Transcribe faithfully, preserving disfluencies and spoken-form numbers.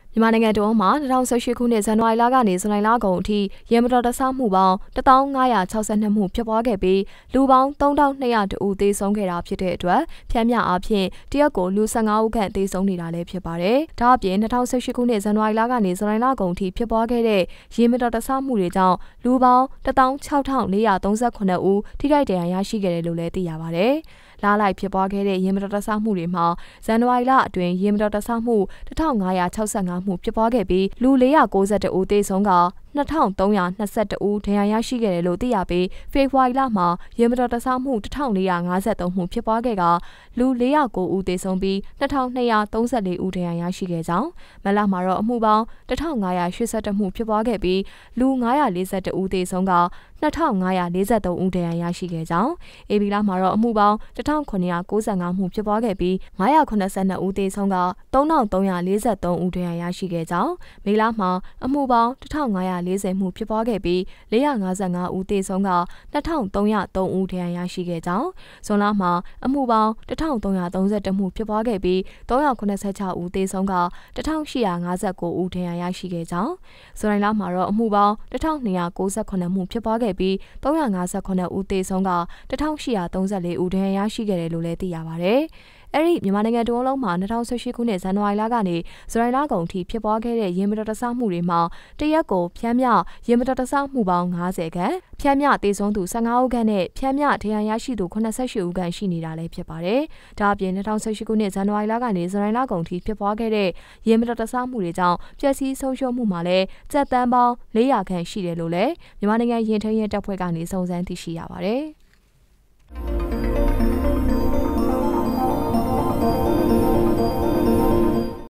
မြန်မာနိုင်ငံတော်မှာ၂၀၁၈ခုနှစ်ဇန်နဝါရီလကနေဇူလိုင်လကုန်အထိရေမတော်တဆမှုပေါင်းတစ်သောင်းငါးရာ၆ဆ၂မှုဖြစ်ပွားခဲ့ပြီးလူပေါင်းသုံးထောင်နှစ်ရာတဦးသေဆုံးခဲ့တာဖြစ်တဲ့အတွက်ဖြန့်မြအားဖြင့်တရက်ကိုလူ၁၅ဦးခန့်သေဆုံးနေတာလည်းဖြစ်ပါတယ်။ဒါအပြင်၂၀၁၈ခုနှစ်ဇန်နဝါရီလကနေဇူလိုင်လကုန်အထိဖြစ်ပွားခဲ့တဲ့ရေမတော်တဆမှုတွေကြောင့်လူပေါင်းတစ်သောင်းခြောက်ထောင်လေးရာသုံးဆခုနှစ်ဦးထိခိုက်ဒဏ်ရာရရှိခဲ့တယ်လို့လည်းသိရပါတယ်။လာလိုက်ဖြစ်ပွားခဲ့တဲ့ရေမတော်တဆမှုတွေမှာဇန်နဝါရီလအတွင်းရေမတော်တဆမှုတစ်ထောင်ငါးရာ၆ဆ၅မှုဖြစ်ပွားခဲ့ပြီးလူလေးရာကိုးဆယ်တဦးသေဆုံးကနှစ်ထောင်သုံးရာနှစ်ဆယ်တဦးဒဏ်ရာရရှိခဲ့တယ်လို့သိရပြီးဖေဖော်ဝါရီလမှာရေမတော်တဆမှုတစ်ထောင်လေးရာငါးဆယ်သုံးမှုဖြစ်ပွားခဲ့ကလူလေးရာကိုးဦးသေဆုံးပြီးနှစ်ထောင်နှစ်ရာသုံးဆယ်လေးဦးဒဏ်ရာရရှိခဲ့ကြောင်းမလမှာတော့အမှုပေါင်းတစ်ထောင်ငါးရာရှစ်ဆယ်တမှုဖြစ်ပွားခဲ့ပြီးလူငါးရာလေးဆယ်တဦးသေဆုံးကနှစ်ထောင်ငါးရာလေးဆယ်သုံးဦးဒဏ်ရာရရှိခဲ့ကြောင်းအေဘီလာမှာတော့အမှုပေါင်းတစ်ထောင်ခုနှစ်ရာကိုးဆယ်ငါးမှုဖြစ်ပွားခဲ့ပြီးငါးရာခုနှစ်ဆယ်နှစ်ဦးသေဆုံးကသုံးထောင်သုံးရာလေးဆယ်သုံးဦးဒဏ်ရာရရှိခဲ့ကြောင်းမေလမှာအမှုပေါင်းတစ်ထောင်ငါးရာလေးဆယ်မှုဖြစ်ပွားခဲ့ပြီးလေးရာငါးဆယ်ငါးဦးသေဆုံးကနှစ်ထောင်သုံးရာသုံးဦးဒဏ်ရာရရှိခဲ့ကြောင်းဇွန်လမှာအမှုပေါင်းတစ်ထောင်သုံးရာသုံးဆယ်တမှုဖြစ်ပွားခဲ့ပြီးသုံးရာခုနှစ်ဆယ်ခြောက်ဦးသေဆုံးကတစ်ထောင်ရှစ်ရာငါးဆယ်ကိုဦးဒဏ်ရာရရှိခဲ့ကြောင်းဇူလိုင်လမှာတော့အမှုပေါင်းတစ်ထောင်နှစ်ရာကိုးဆယ်ခုနှစ်မှုဖြစ်ပွားခဲ့ပြီးသုံးရာငါးဆယ်ခုနှစ်ဦးသေဆုံးကတစ်ထောင်ရှစ်ရာသုံးဆယ်လေးဦးဒဏ်ရာရရှိခဲ့တယ်လို့လည်းသိရပါတယ်။အဲ့ဒီမြန်မာနိုင်ငံတဝန်းလုံးမှာ၂၀၁၈ခုနှစ်ဇန်နဝါရီလကနေဇူလိုင်လကုန်ထိဖြစ်ပွားခဲ့တဲ့ရေမတော်တဆမှုတွေမှာတရက်ကိုဖြန့်မြရေမတော်တဆမှုပေါင်း၅၀ခန့်ဖြန့်မြသေဆုံးသူ၁၅ဦးခန့်နဲ့ဖြန့်မြဒဏ်ရာရရှိသူ၈၈ဦးခန့်ရှိနေတာလည်းဖြစ်ပါတယ်။ဒါအပြင်၂၀၁၈ခုနှစ်ဇန်နဝါရီလကနေဇူလိုင်လကုန်ထိဖြစ်ပွားခဲ့တဲ့ရေမတော်တဆမှုတွေကြောင့်ပျက်စီးဆုံးရှုံးမှုမှာလည်းကျပ်သန်းပေါင်း၄ရာခန့်ရှိတယ်လို့လည်းမြန်မာနိုင်ငံရင်ထိန်းရဲတပ်ဖွဲ့ကနေစုံစမ်းသိရှိရပါတယ်။